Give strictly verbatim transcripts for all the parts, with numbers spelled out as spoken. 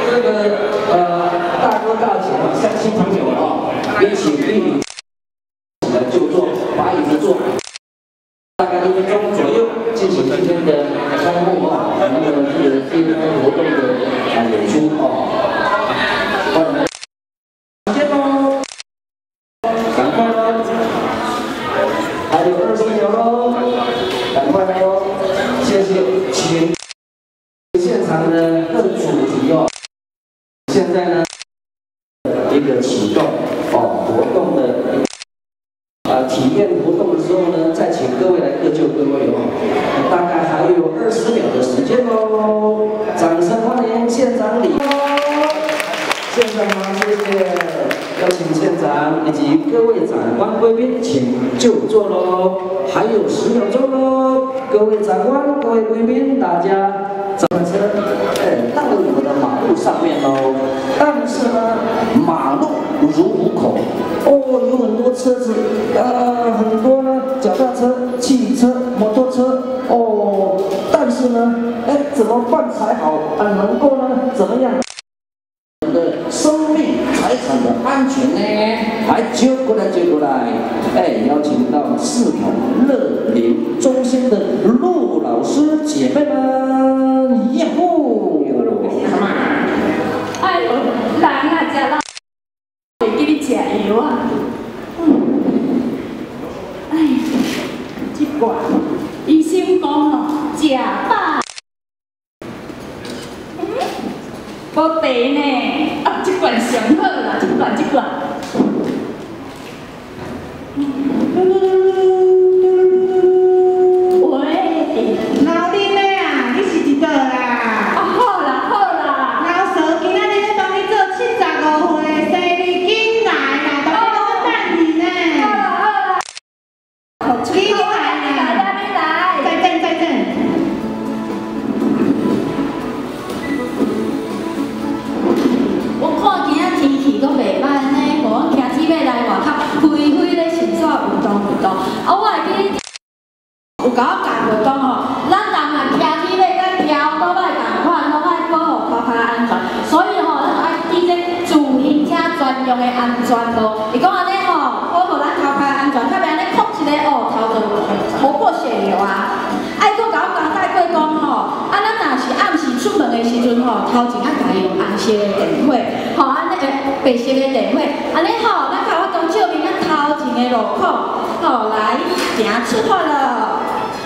这个呃大哥大姐啊，乡亲朋友啊，也请玉女的就坐，把椅子坐。大概一分钟左右进行今天的开幕啊，我们的这个这个活动的啊演出啊。时间喽，赶快喽，还有二十秒喽，赶快喽，谢谢，请现场的各主题哦。现在呢，一个启动哦活动的。 啊，体验活动的时候呢，再请各位来各就各位哦。大概还有二十秒的时间喽，掌声欢迎县长李。县长好，谢谢，邀请县长以及各位长官贵宾，请就座喽。还有十秒钟喽，各位长官、各位贵宾，大家怎么车？哎，到了我的马路上面喽。但是呢，马路如虎口。 哦，有很多车子，呃，很多呢，脚踏车、汽车、摩托车，哦，但是呢，哎，怎么办才好？啊，能够呢，怎么样？我们的生命财产的安全呢？来，揪过来，揪过来，哎，邀请到市统乐龄中心的陆老师姐妹们，耶呼！ 哎呦，人啊，食啦。 会记你食药啊！嗯，哎呀，这罐医生讲哦，食饱。嗯，无茶呢，啊，这罐上好啦，这罐这罐。喂， 老弟妹啊，你是一倒啦？ 啊，好啦好啦。 老嫂今仔日咧帮你做七十五岁。 啊，我会记有甲我教过讲吼，咱人啊骑车尾甲跳倒摆共款，拢爱保护脚脚安全。所以吼，咱爱记这自行车专用的安全路。伊讲安尼吼，保护咱脚脚安全，较袂安尼磕一个哦，头就头破血流啊。爱搁甲我交代过讲吼，啊，咱若是暗时出门的时阵吼，头前啊家用红色的电火，吼安尼诶白色的电火，安尼吼，咱甲我讲照明咱头前的路口。 好，来，行出发了。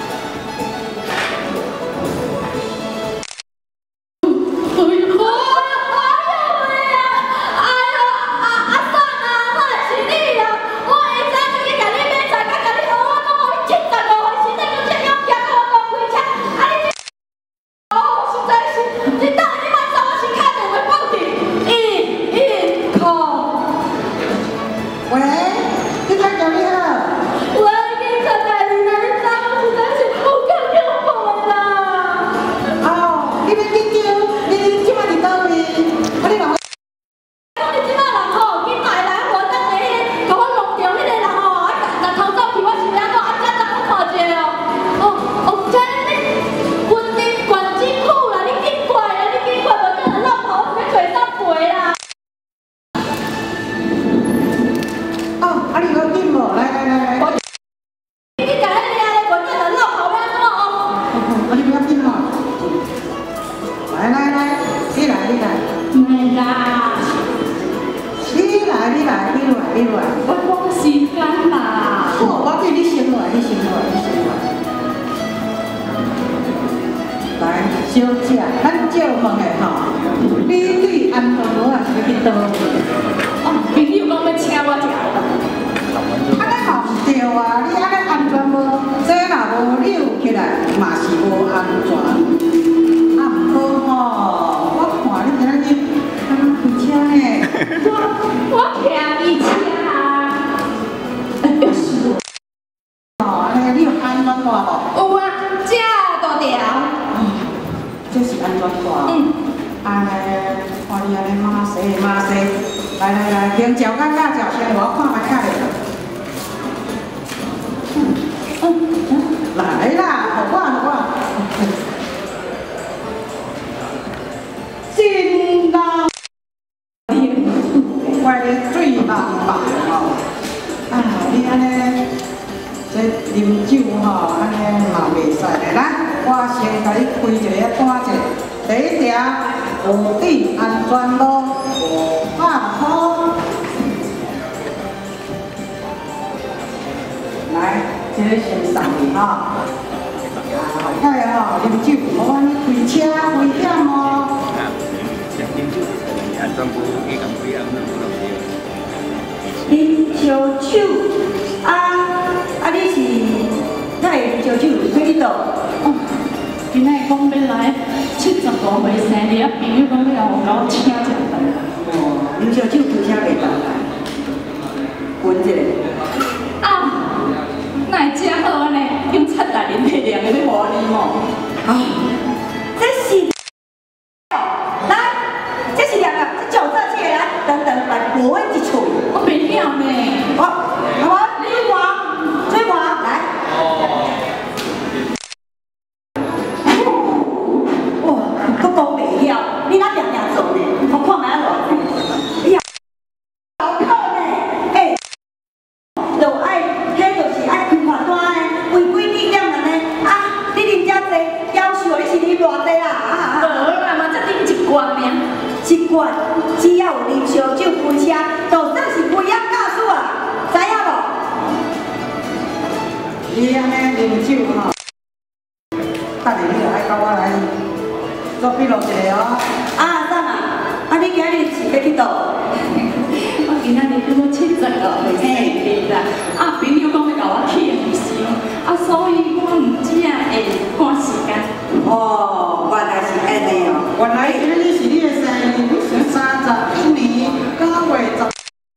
小姐，咱借问的吼，你对安全帽啊是要去倒？哦，朋友讲要请我食。啊，咱嘛唔对啊，你安尼安全帽，这若无扭起来，嘛是无安全。啊，唔好吼，我看你今仔日敢开车呢？我我骑伊车啊。有事。哦，安尼你有安全帽无？有啊，这大条。 这是安全带。嗯。哎，看你安尼马西马西，来来来，从脚到脚脚先，我看卖下咧。嗯嗯。来啦，好我好我。进来。 甲你开一个单者，第一条无地安全路五百块。来，这个先送你哈。好个吼，啉酒无安尼开车危险哦。 安全部去咁几啊，咁都对。 啉烧酒啊啊！你是哪会烧酒？去你倒？ 哦，今仔讲要来七十五岁生日，啊朋友讲要甲我请一顿。 哦，啉烧酒开车袂当来，闻一个。 啊，哪会遮好安尼？用七大年配凉的要活你哦。 啊，这是来，这是两个，这酒这起来，等等来磨一喙。 我袂晓呢。 我我你我追我来。哇，我讲袂晓，你哪定定做呢？我看卖偌济。呀，好扣呢，哎，就爱，迄就是爱开罚单的，违规地点安尼。啊，你啉遮济，要求你是啉偌济啊？啊无啦嘛，才啉一罐尔。 一罐，只要有啉烧酒开车，就算是危险驾驶啊，知影无？ 你安尼啉酒吼，等下你就爱甲我来做笔录一个哦。 啊，怎啊？啊，你今日是要去倒？ 我今仔日拄到七十五岁生日啦，啊朋友讲要甲我去旅行，啊所以我唔只啊会赶时间。 哦，原来是安尼哦。 原来今日是你的生日，你是三十一年九月十。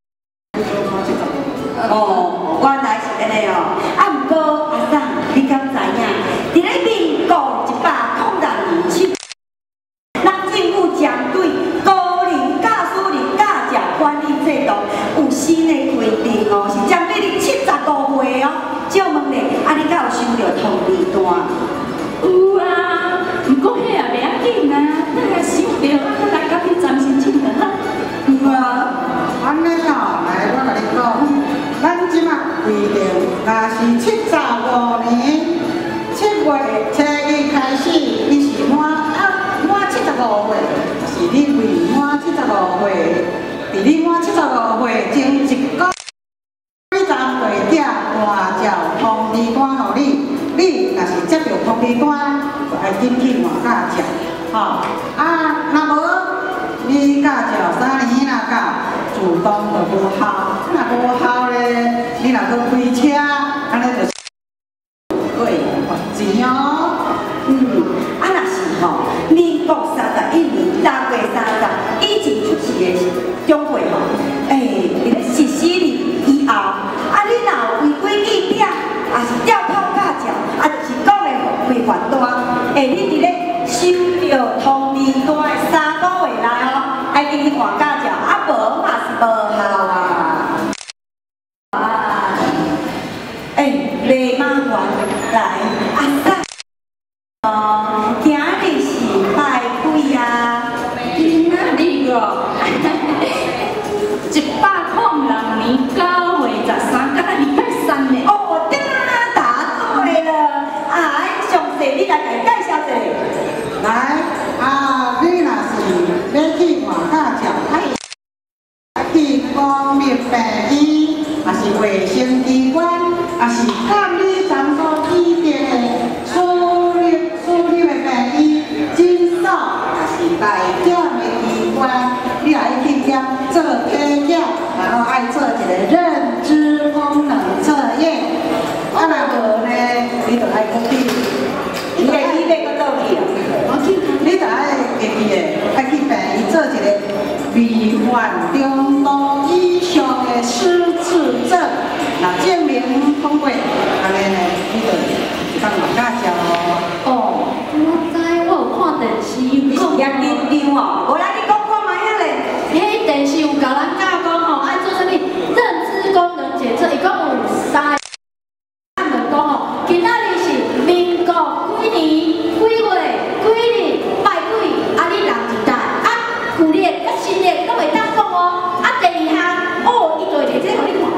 哦，原来是安尼哦。啊，毋过阿婶，你敢知影？伫咧民国一百零六年七，咱政府针对高龄驾驶人驾照管理制度有新的规定哦，是针对你七十五岁哦。借问咧，啊，你敢有收到通知单？ 有啊，不过迄也袂要紧啊，咱若想着，啊，来甲你暂时请就好。 有啊。 安尼吼，来，我甲你讲，咱即马规定，若是七十五年七月初一开始，你是满啊满七十五岁，是你未满七十五岁，伫你满七十五岁前一个你站柜点换照通知单互你，你若是接到通知单，就爱紧去换驾照，吼啊，若无你驾照三年若到。自动就无效，若无效咧，你若搁开车，安尼就对罚钱哦。 嗯，啊若是吼，民国三十一年六月三十以前出世的长辈吼，诶，伫咧实施日以后，啊你若有违规记点，啊是吊扣驾照，啊就是讲的罚款单，诶，你伫咧收到通知单的三个月内哦，爱紧去换驾照，啊无嘛是无效啊。啊，诶，袂麻烦，来，阿婶，哦，今日是拜几啊？ 今仔日哦，一百零六年九月十三，今仔礼拜三呢。 哦，对啊，答对了。啊，详细你来甲伊介绍一下。 来，啊，你若是要去换驾照，爱去公立病院，也是卫生机关，也是监理场所指定的私立私立的病院、诊所，也是大检的机关，你来去检做体检，然后爱做一个认知功能测验。啊，若无呢，你就爱去。 你的医院搁倒去啊？ 你就爱会记的，爱去病院做一个违反中度以上的失智症，那证明通过，安尼呢，你就当换驾照哦。 哦，我知，我有看电视有讲。 也紧张哦，无来你讲看卖啊咧。 迄电视有甲咱教讲吼，爱做啥物认知功能检测，伊讲有三。咱就讲吼，今仔日是民国几年几月几日拜几，啊你人一代啊旧历甲新历都袂当讲哦。啊第二项，哦，伊就会直接互你看，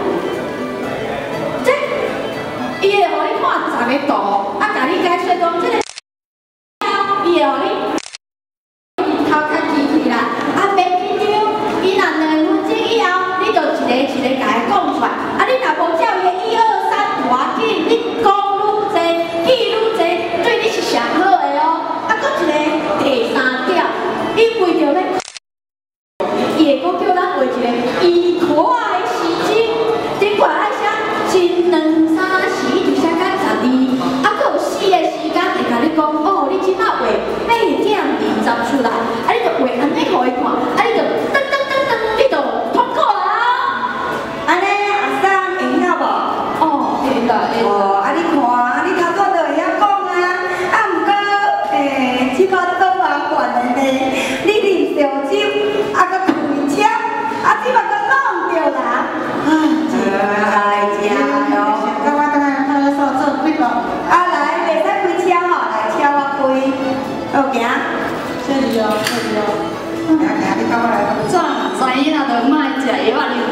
这伊会互你看十个图，啊甲你解说讲这个。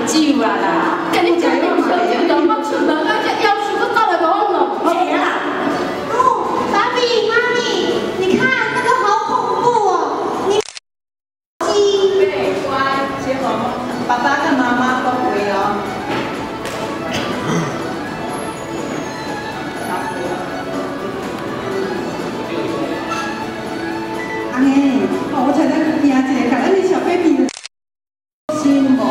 酒啊啦， 跟你讲，你烧酒都我出门，而且要求都到了给我弄。 谁啦？ 哦，爸比妈咪，你看那个好恐怖哦！你鸡， 对，乖，先我们爸爸跟妈妈都会哦。 安尼，哦，我才在听一个，看咱的小 baby 心无。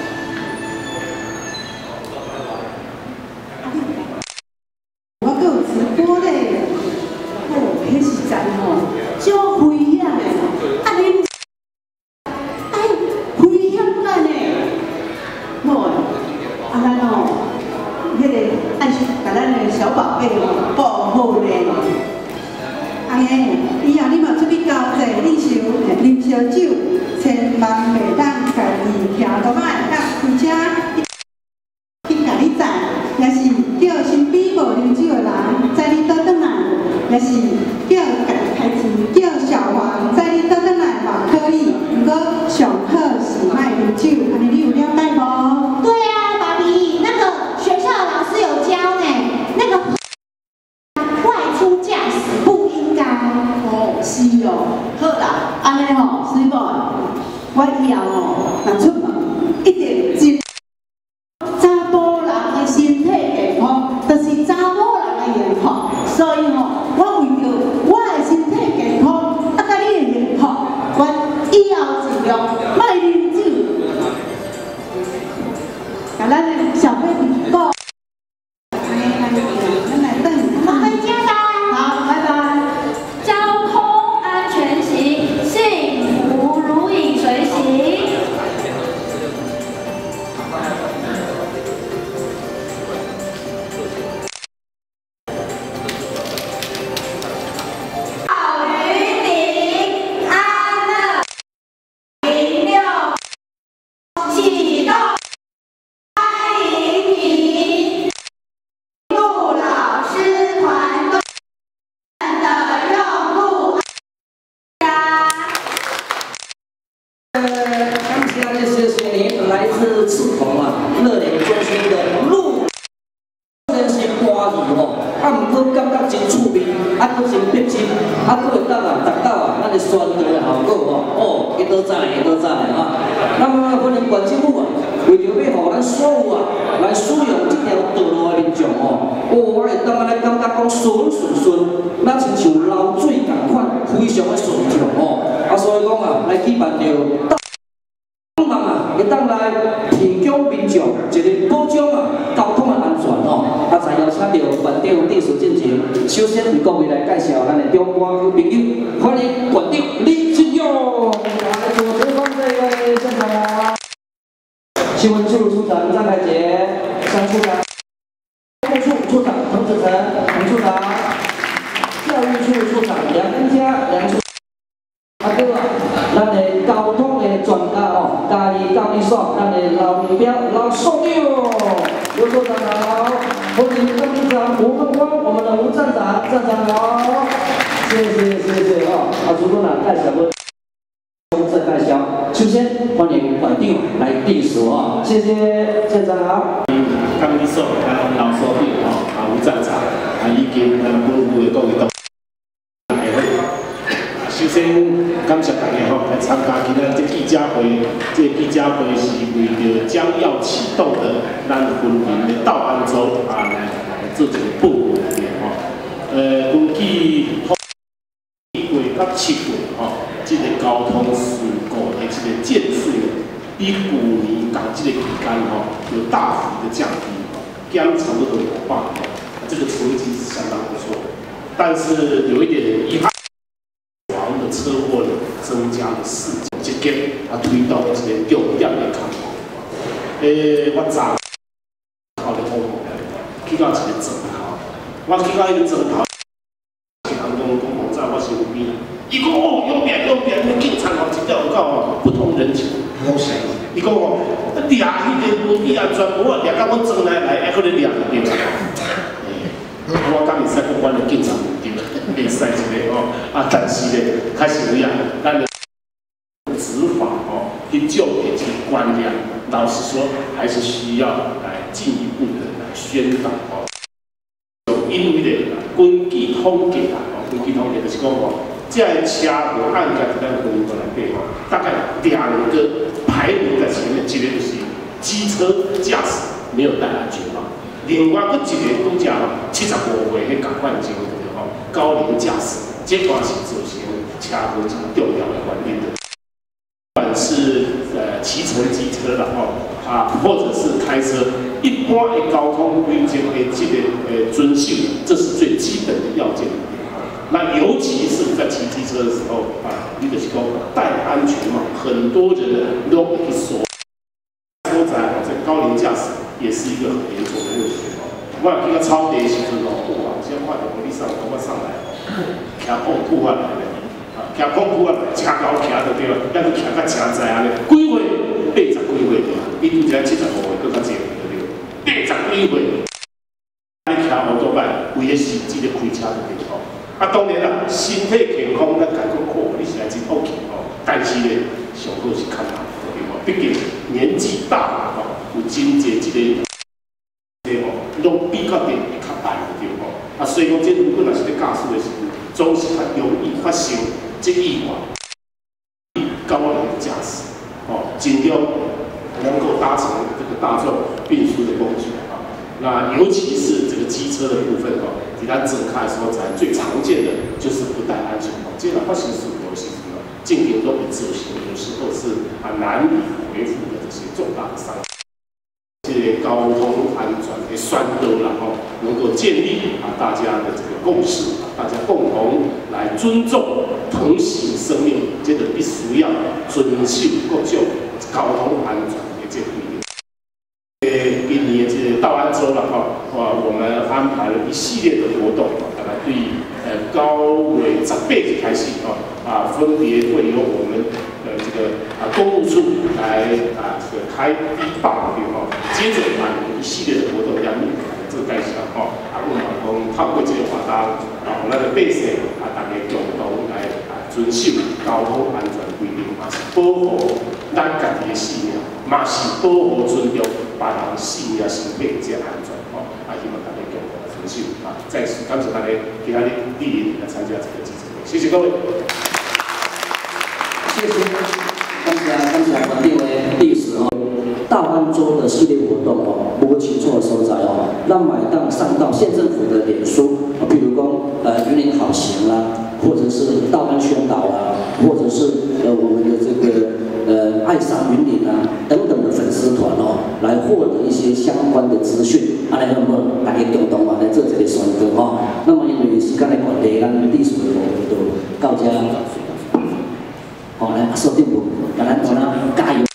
我搁有直播嘞，哦，迄时阵吼，足危险的，啊恁，哎，危险咱的，无，啊咱吼，迄个爱把咱的小宝贝吼保护咧。安尼，以后你嘛出去交际，你想啉烧酒，千万袂当家己徛倒摆，甲而且去甲你载，也是叫身边无啉酒的人载你倒转来，也是叫家己开钱，叫小黄载你倒转来嘛可以。不过上好是莫啉酒，安尼你有了解无？ 对啊，爸比，那个学校的老师有教呢，那个外出驾驶不应该。 哦，是哦，好啦，安尼吼，水某，我以后吼，若出门一定注查甫人的身体健康，就是查某人的幸福。所以吼，我为着我的身体健康，啊，甲你的幸福，我以后尽量莫啉酒。甲咱的小 baby 讲，安尼安尼，咱来等。 我们回家吧。 好，拜拜。 交通安全行，幸福如影随形。 好于你安乐零六启动，欢迎你陆老师团队的用户呀。 呃，感谢谢谢您，来自赤峰啊乐龄中心的陆真心欢喜吼，啊，毋过感觉真趣味，啊，佫真逼真，啊，佫会当啊，达到啊，咱的宣传的效果吼，哦，会倒赞会倒赞的啊。那么，可能县政府啊，为着要互咱所有啊来使用这条道路的民众哦，哦，我会当安尼感觉讲顺顺顺，那亲像流水共款，非常的顺畅哦。啊，所以讲啊，来举办着。希望啊，会当来提供民众一个保障啊交通的安全哦。啊，再邀请到县长陈述进前，首先为各位来介绍咱的中华好朋友，欢迎县长李进勇来主持方这位现场啊。新闻处处长张凯杰，张处长，公务处处长彭子成，彭处长，教育处处长梁恩佳，梁处。啊，对啊，咱的交通的专家哦，嘉义交易所，咱的老目标老所长，刘所长好，欢迎张局长吴凤光，我们的吴站长，站长好，谢谢谢谢哦，啊，主管啊，介绍我公正介绍，首先欢迎县长来致辞啊，谢谢站长好。 交易所啊，老所长哦，啊吴站长啊，以及咱本部的各位同。首先，感谢大家吼来参加今仔这记者会。这记者会是为着将要启动的咱云林的道安州啊来来做一个报告的吼。呃，根据月到七月吼，这个交通事故的这个件数，比去年同这个期间吼有大幅的降低，减差不多五百，这个成绩是相当不错。但是有一点遗憾。的车祸增加了四件，这个啊推到一个重点的项目。诶，我昨考了空，去到一个砖头，我去到一个砖头，人讲讲我在我身边，伊讲哦，右边右边，那警察哦，一条狗哦，不通人情。好势，伊讲哦，啊掠迄个轮椅啊，全部啊掠到我砖来来，还可能掠着对啦。我刚会使讲阮的警察唔对，会使一个哦，啊，但是咧，开始有影，咱的执法哦，去照顾以及观念，老实说，还是需要来进一步的来宣导哦。因为咧，根据统计啊，哦，根据统计就是讲哦，这个车无按在咱分国内底哦，大概两个排名在前面，一个就是机车驾驶没有戴安全帽，另外佫一个拄则七十五岁迄共款情况哦，高龄驾驶，这块是造成车祸真重要的原因的。不管是呃骑乘机车啦吼啊，或者是开车，一般的交通规则的这个呃遵守，这是最基本的要件。那尤其是在骑机车的时候啊，你就是讲戴安全帽，很多人都会锁。车仔这高龄驾驶也是一个很严重的问题哦。我有去到超地的时阵哦，哇，先看到我你上我上来哦，骑空吐啊来咧。骑空苦啊，车高骑就对了，要是骑到车载安尼，几岁？八十几岁对，伊拄则七十五岁，搁较济对对，八十几岁，你骑摩托摆，为的是这个开车就对哦。啊，当然啦，身体健康咱家讲好，你是来真 OK 哦，但是咧，上好是较难对无？毕竟年纪大了吼，有真济这个这哦，拢比较点会较大对无？啊，所以讲这如果若是咧驾驶的时候，总是较容易发生。这意外，高龄驾驶，哦，尽量能够搭乘这个大众运输的工具啊。那尤其是这个机车的部分哦，给它整开的时候，才最常见的就是不戴安全帽。这样发生事故是什么？进行都比执行，有时候是啊难以恢复的这些重大的伤害。这些交通安全的宣导，然后能够建立啊大家的这个共识，大家共同来尊重、疼惜生命，这个必须要遵守各种交通安全的这个规定。呃，今年这个道安周了哈，哇，我们安排了一系列的活动，大概对呃高尾十八日开始哦啊，分别会由我们呃这个啊公务处来啊这个开第一棒对哈。接着啊，一系列的活动，让你这个介绍吼，啊，我们讲透过这个活动，啊，咱的百姓啊，大家共同来啊遵守交通安全规定，嘛是保护咱家己的性命，嘛是保护尊重别人性命、身体这安全吼，啊，希望大家共同来遵守啊。再次感谢大家今天莅临来参加这个记者会，谢谢各位。 谢谢，感谢感谢环境的历史哦。道安周的系列活动哦，无清楚的所在哦，让买当上到县政府的脸书，比如说呃云林好行啦，或者是道安宣导啦，或者是呃我们的这个呃爱上云林啊等等的粉丝团哦，来获得一些相关的资讯。啊，来那么大家共同啊来做这个宣传哦。那么因为时间的关系，咱历史的部分就到这。好，来收定部，咱咱咱加油。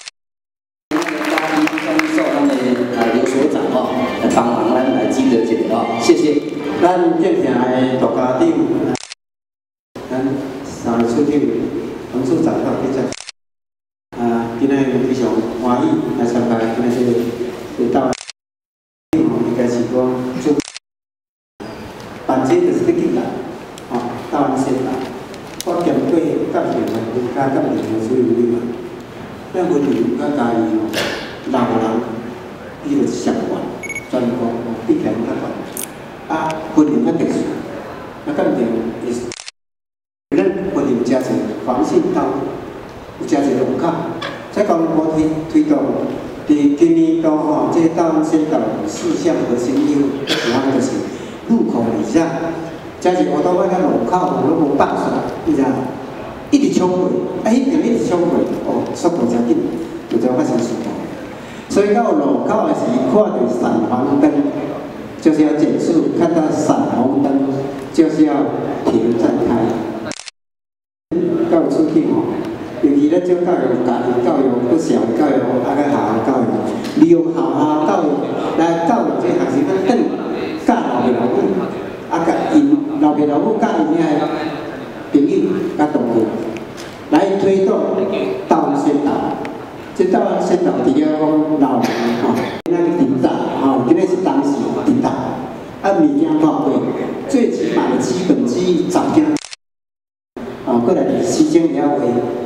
刘所长哦，来帮忙咱来记得这个哦，谢谢。 咱建平的大家长，咱三位处长、黄处长到现在，啊，今日非常欢喜来参加今日这个这道，应该是讲做，办这就是得紧啦，哦，道安先啦，我兼对甲平的加甲平的所有你们，咱文明甲家己哦，老人。伊就是习惯，专讲比起来较悬。啊，婚姻较特殊，啊，肯定是咱婚姻加侪防性道，有加侪龙口。在交通部推推动，伫今年度吼，这道安宣导四项核心业务，主要就是路口礼让，加是我到我个路口拢无放松，你知影？一直冲过，啊，迄边一直冲过，哦，速度真紧，就就发生事故。所以到路口的时，看到闪黄灯，就是要减速；看到闪红灯，就是要停再开。教育出去吼，尤其咧做教育、家庭教育、搁社会教育、啊个学校教育，利用学校教育来教育这学生仔等教老爸老母，啊甲因老爸老母教因遐朋友甲同学来推动道安宣导。这道安宣导除了讲老人吼，今仔日顶大吼，今仔是当时顶大，啊物件看过，最起码的基本记忆十件，哦，过来时间了话，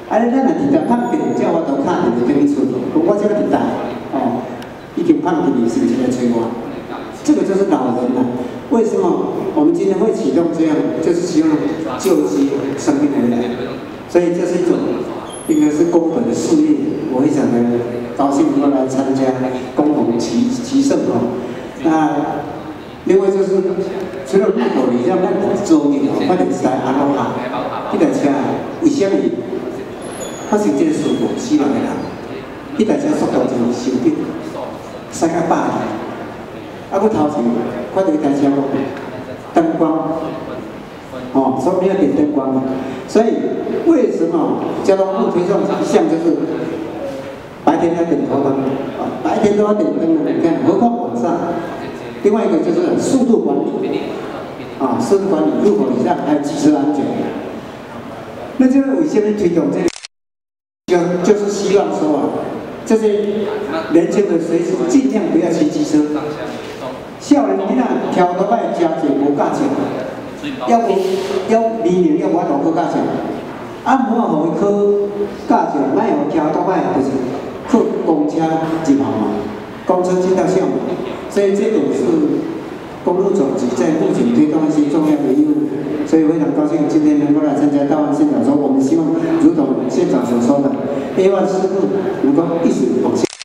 啊，你咱若直接拍片，叫我都卡就等于出，我这个直接哦，已经拍片，你是不是来催我？这个就是老人了。为什么我们今天会启动这样？就是希望救济生命回来，所以这是一种应该是公本的事业，我非常的高兴能够来参加共同齐齐盛哦。那另外就是除了路口以外，咱做年哦，发现是在安乐下，这台车为什么发生这个事故死亡的人？这台车速度就伤紧，驶到百二。 啊，我头前看到一台车，灯光，哦，说明要点灯光，所以为什么交通部推动一项就是白天要点头灯，啊，白天都要点灯的，你看，何况晚上？另外一个就是速度管理，啊，速度管理，路口以上还有机车安全。那就是为什么推动这个？就就是希望说啊，这些年轻的随时尽量不要骑机车。 少年囡仔挑倒摆真侪无驾照，要无要年龄要我都考驾照，啊，无啊，互伊考驾照，莫互挑倒摆就是靠公车入行嘛，公车进到校门，所以这点是公路总局在目前推动一些重要的业务，所以非常高兴今天能够来参加大湾县长说，我们希望如同县长所说的 ，A one 事故能够一直往下。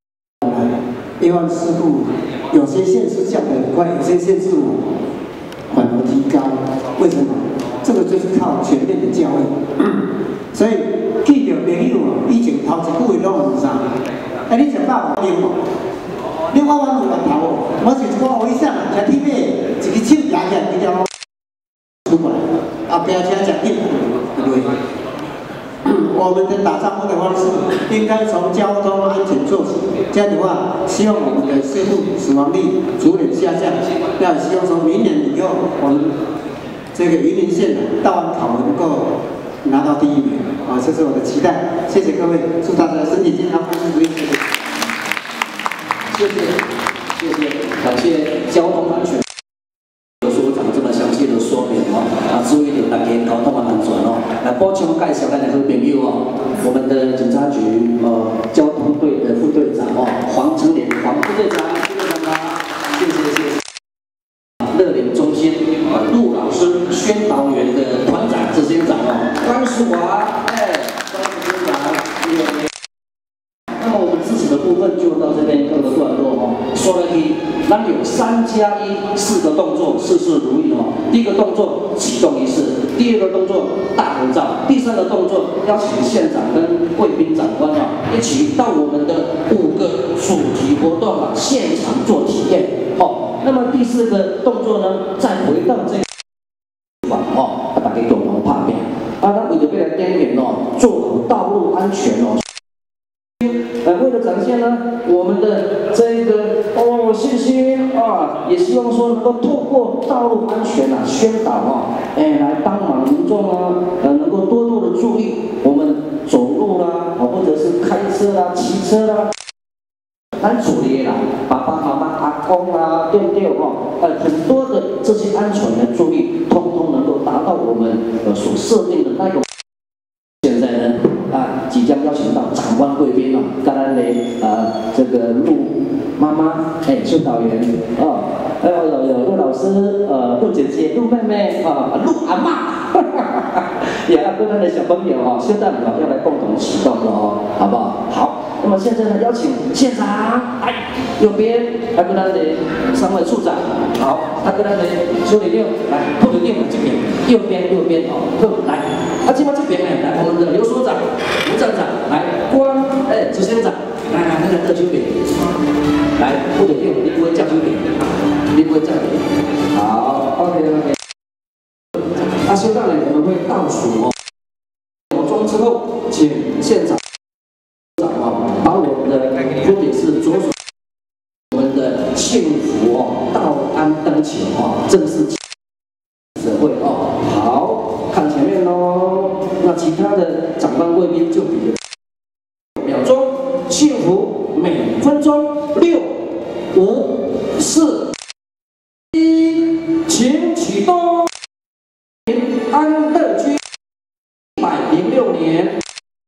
A one 事故，有些县市降得很快，有些县市反而提高。为什么？这个就是靠全面的教育。所以记着朋友哦，以前头一句话拢唔啥，哎，你食饱无？你我我有饭头哦，我是一个微笑，食铁马，一只手压起来，一条路出过来，后边车食紧落。 我们的打招呼的方式应该从交通安全做起，这样的话，希望我们的事故死亡率逐年下降。那希望从明年以后，我们这个云林县的大湾考能够拿到第一名啊，这是我的期待。谢谢各位，祝大家身体健康，万事如意，谢谢。 谢谢，谢谢，感谢交通安全所长这么详细的说明哦，啊，注意着大家交通的安全哦。来补充介绍咱的好朋友哦，我们的警察局呃交通队的副队长哦，黄成莲黄副队长，副队长啊，谢谢谢谢。乐龄中心呃陆老师宣导员的团长执行长哦，关淑华，哎，关执行长，谢谢。那么我们自己的部分就到这边告个段落哦。说了题，咱有三加一四个动作，事事如意哦。第一个动作启动仪式，第二个动作大合照，第三个动作邀请县长跟贵宾长官啊一起到我们的五个主题活动啊现场做体验哦。那么第四个动作呢，再回到这个地方哦，大家共同拍片啊，咱为了要来点点哦，做好道路安全哦。 呃，为了展现呢，我们的这个哦信息啊，也希望说能够透过道路安全啊宣导啊，哎，来帮忙民众啊，呃，能够多多的注意我们走路啦，啊，或者是开车啦、骑车啦，咱处理啦，爸爸妈妈、阿公啊，对不对哦？呃，很多的这些安全的注意，通通能够达到我们呃所设定的那种。现在呢。 啊，即将邀请到长官贵宾哦，刚才呢，呃，这个陆妈妈，哎，宣导员哦，还有有有陆老师，呃，陆姐姐、陆妹妹啊，陆阿妈，也要跟他的小朋友哦，现在我要来共同启动了哦，好不好？好，那么现在呢，邀请县长，哎，右边，还跟他的三位处长，好，他跟他的处理六，来，副理六这边，右边右边哦，好，来，啊，这边这边呢，来，我们的刘所长。 吴站长来，关哎，执行长来来来来，这边来，副理六，你不会叫这边，你不会叫这边，好 ，OK OK。那现在呢，我们会倒数哦，秒钟之后，请现场长啊，把我们的分别是左手我们的幸福哦，道安灯球哦，正式指挥哦，好看前面喽。 那其他的长官贵宾就比秒钟，幸福每分钟六五四一，请启动。安乐居一百零六年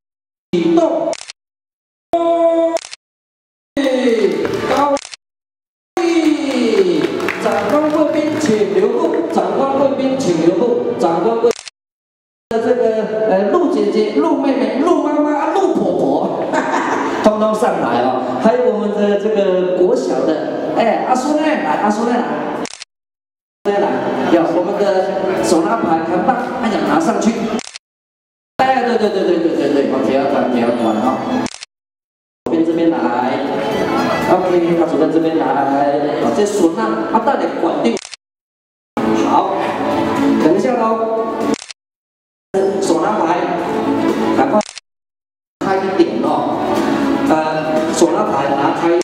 都上来哦，还有我们的这个国小的，哎，阿叔呢？来，阿叔呢？来，来，有我们的手拿牌扛棒，哎呀，拿上去。哎，对对对对对对对，我调转调转哈。左边这边来 ，OK， 他左边这边来，哦，这唢呐，他带点管定。好，等一下喽，手拿牌，赶快开一点哦。呃，手拿牌拿开，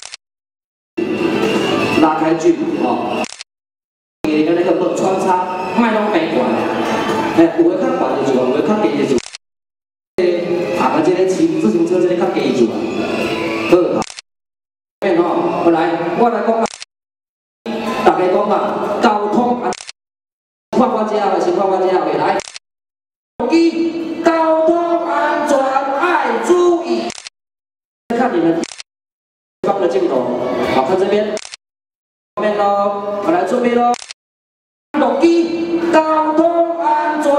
拉开距离哦。你的那个不穿插，麦拢白管，哎，有的较管得住，有的较低得住。啊，这个骑自行车这个较低住啊。好，面哦，来，我来讲啊，大家讲啊，交通安，看我这后，先看我这后面来。一，交通安全爱注意。看你们方的镜头，好看这边，后面喽，我来这边喽。六一，交通安全。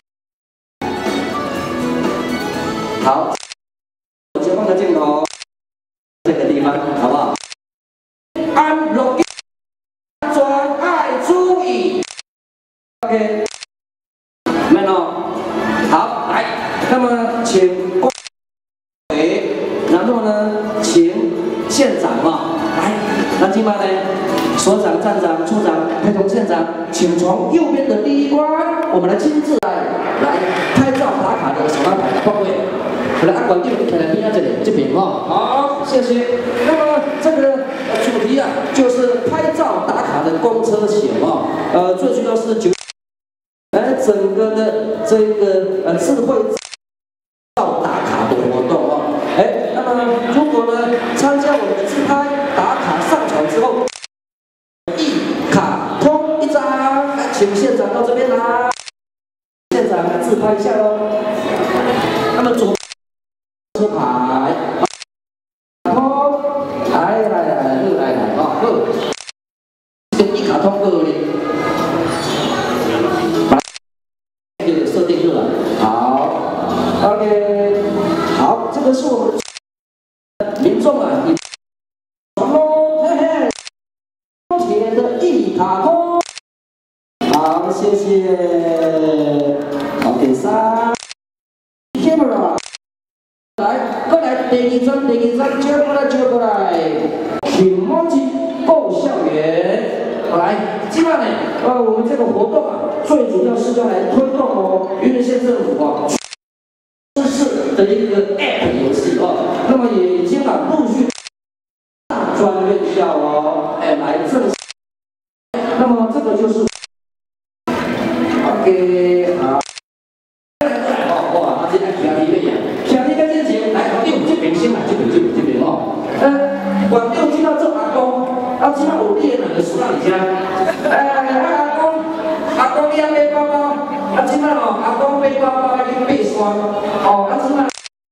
好，前方的镜头，这个地方好不好？按六一，安全爱注意。OK， 没有？好，来，那么请各位，然后呢，请县长啊，来，那今晚呢？所长、站长、处长陪同县长，请从右边的第一关，我们来亲自来来拍照打卡的手拿牌报位。来，按管定，可能边这里这边哦。好，谢谢。那么这个主题啊，就是拍照打卡的公车险哦。呃，最主要是九，呃，整个的这个呃智慧照打卡的活动哦。哎，那么如果呢参加我们的自拍打卡上传之后。一卡通一张，请县长到这边来，县长自拍一下喽。那么左车牌，通，来来来来，又来来哦，好，一卡通二哩，把这个设定住了，好 ，OK， 好，这个是我们民众啊，你传喽，嘿嘿。铁的一卡通，好，谢谢。OK， 三 ，camera， 来，过来，第二张，第二张，接过来，接过来，请忘记够校园。来，今晚呢，呃，我们这个活动啊，最主要是要来推动哦，云林县政府啊，知识的一个 App 游戏哦，那么也已经啊陆续。专院校哦，哎，来正，那么这个就是 ，OK， 好，哦哇，他现在听你的呀，听你的之前来广州这边先来这边这边这边哦，呃，广州知道做阿公，啊，知道有你的两个属哪里家，哎，阿公，阿公你要买包包，啊，今晚哦，阿公买包包去爬山，哦，啊，今晚。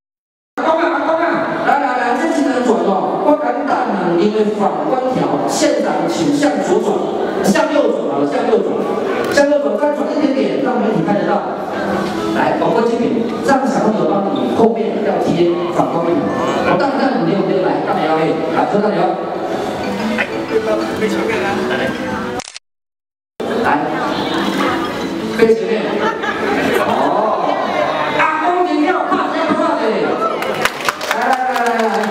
因为反光条，县长请向左转，向右转好了，向右转，向右转，再转一点点，让媒体看得到。来，广播机品，这样小朋友帮你后面要贴反光条。我当然你有没有来？当然要来，来，车上有。来，背前面来，来，背前面。哦，阿公你要怕这样怕的。来来来来来。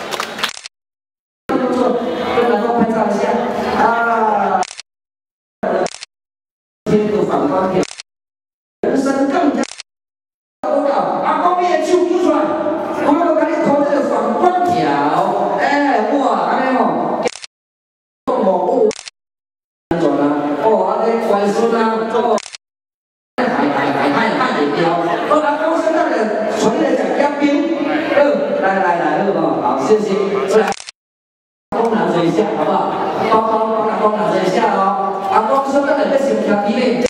人生更加重要。阿公，你的手举出来，我要给你扣这个反光条。哎，哇，安尼哦，哦，安全啊，哦，安尼乖孙啊，哦，海海海海海的雕。哦，阿公现在的传来讲标兵，嗯，来来来，哦，好，谢谢。来，阿公拿着一下，好不好？包包帮阿公拿着一下哦。阿公现在的心跳体内。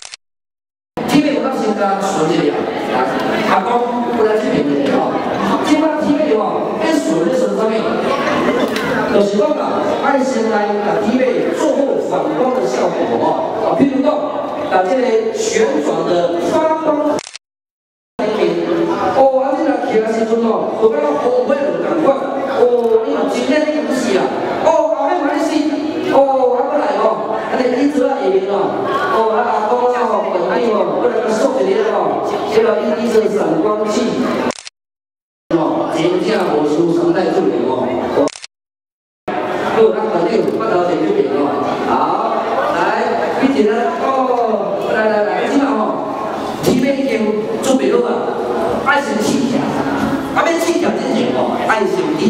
顺着呀，阿公不来这边的哦，即摆体位哦，要顺咧顺啥物？就是讲啊，爱先来把体位做后反光的效果哦，啊，譬如讲，把这个旋转的发光那边，哦，啊，这个起来时阵哦，就敢好尾就感觉，哦，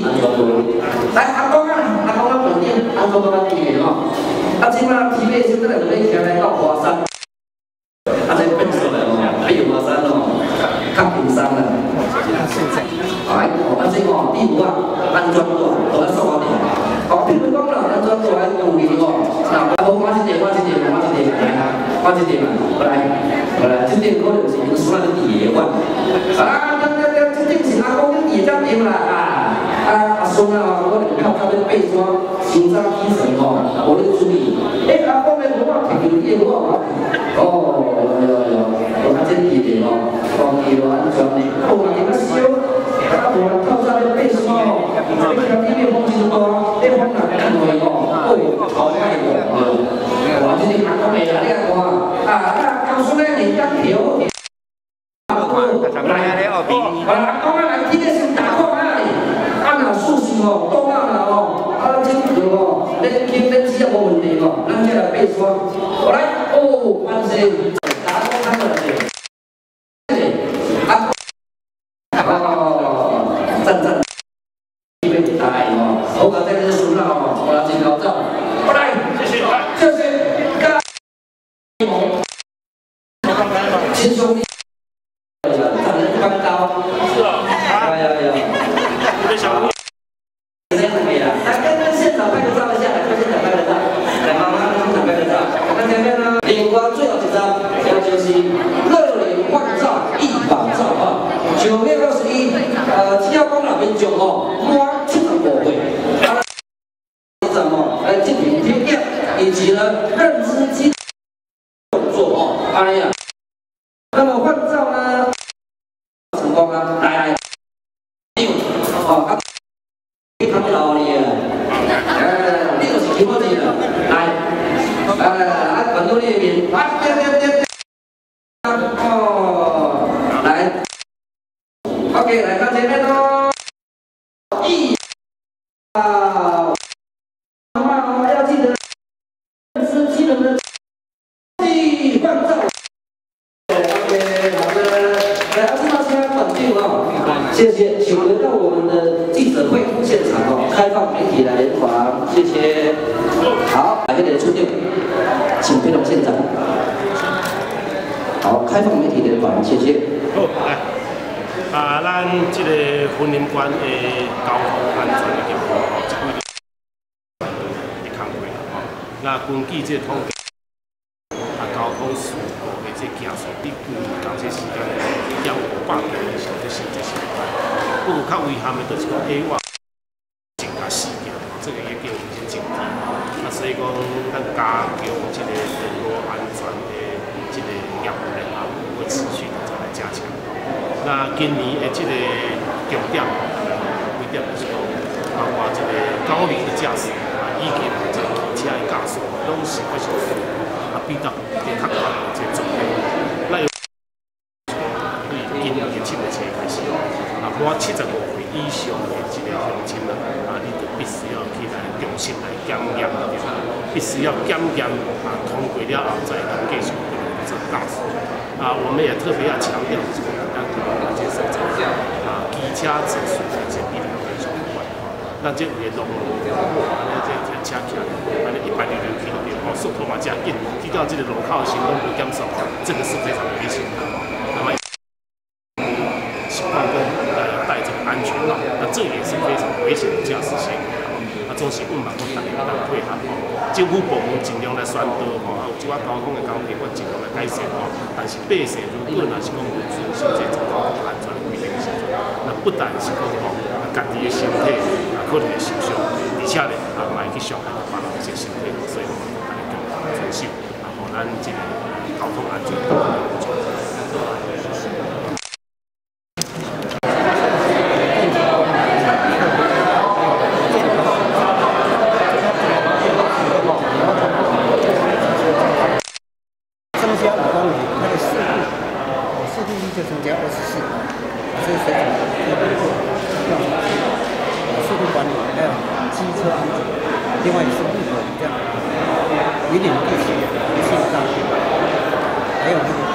安全无？来，阿公啊，阿公啊，本店安全无伫个吼。啊，即马皮尾先来就要行来到华山，啊，这变数了吼，还有华山哦，较平山啦。哎，哦，啊，这个第五啊，安全度都要数啊点。哦，比如讲啦，安全度来用力哦，那我我一点，我一点，我一点，来，我一点，来，来，这点可能是用数来底的话，啊，对对对，这点是阿公你底这点啦啊。啊，阿孙啊，我哋靠他的背霜，心脏医生哦，我哋注意。哎，阿公嘅我聽到啲我哦，有有有，我睇真記得哦，防疫都安全嘅，好啊，點解少？啊，我靠他的背霜，你睇啲咩風先多？啲風能咁耐哦，哦，好快嘅，我即係阿公嚟啦，呢個我啊，啊，告訴你你當條。啊，阿公啊，嚟聽嘅先打過啊！啊，若事情哦，倒啊啦哦，啊，正常哦，恁轻恁只也无问题哦，咱再来爬山。好来，哦，安生，打工看过来的，啊，哦，赞赞，特别大哦，好啊，这个是啦哦，我来真好走。好来，谢谢，谢谢，加油，轻松一。哎呀，咱们刚到，是啊，哎呀呀。来跟跟现场拍个照一下，来跟现场拍个照，来妈妈跟现场拍个照。那前面呢，领光最后一张，要就是热脸换照一把照啊。九月二十一，呃，七幺公那边讲哦，满七十五岁，啊，什么来进行贴片，以及呢认知机动作哦，哎呀，那么换照呢成功啊，来来，哦。他们老哩啊，哎，你就是听我的了，来，来来来，啊，看到你的面，啊，点点点点，哦，来 ，OK， 来看前面喽，一，啊，啊，要记得，司机们的，一换照 ，OK， 好的，来，阿志大家稳定哦，谢谢，请回到我们的记者会现场哦，开放媒体来联访，谢谢。好，来个人出队，请飞龙县长。好，开放媒体联访，谢谢。 好，来，啊，咱这个婚姻馆的交通安全的情况吼，这几年的工作吼，那根据这统计，啊，交通事故的这件数比去年同这时间要五百件以上，这是这是。不过较遗憾的就是讲 A 我增加四件，这个也给我们一些警惕。啊，所以讲咱加强这个道路安全的这个业务呢，啊，会持续的再来加强。那今年的这个重点，重点就是讲，包括这个高龄的驾驶啊，以及这个汽车的驾驶，都是非常啊比较比较高的这个重点。那对今年的七月初开始哦。满七十五岁以上的这个乡亲啊，啊，你就必须要去来重新来检验，必须要检验啊，通过了后再能继续做驾驶。啊，我们也特别要强调，就是我们刚刚那些所在啊，机车指数的这比例非常高。那这有的路啊，那这这车起来，啊，那一百六十公里哦，速度嘛加紧，遇到这个路口的行动不减速，这个是非常危险的。那么，希望说。带这个安全帽，那这也是非常危险的驾驶行为啊！总是阮嘛，阮大家来配合吼，政府部门尽量来宣导吼，啊，有即款交通的工程，我尽量来改善吼。但是百姓如果若是讲有遵守这种交通安全的规定时阵，那不但是讲吼，家己的身体啊可能会受伤，而且咧啊，嘛会去伤害到别人的身体，所以我们大家共同遵守，然后咱这个交通安全。 就增加二十四，这是非常重要的。速度管理还有机车安全，另外也是路口这样，有点地形、路线上，还有那个。